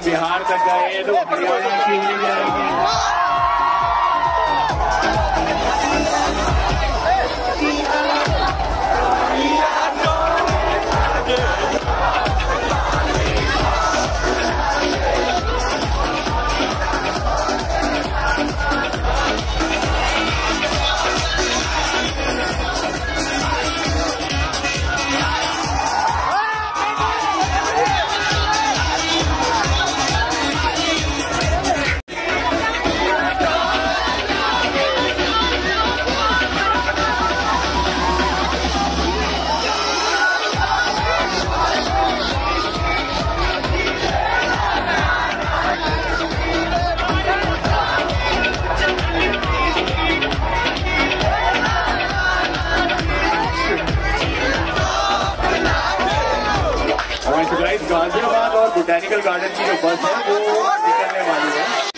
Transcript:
बिहार तक गए तो हरियाणा की ही जाएंगे। गाजियाबाद और बोटैनिकल गार्डन की जो बस है वो निकलने वाली है।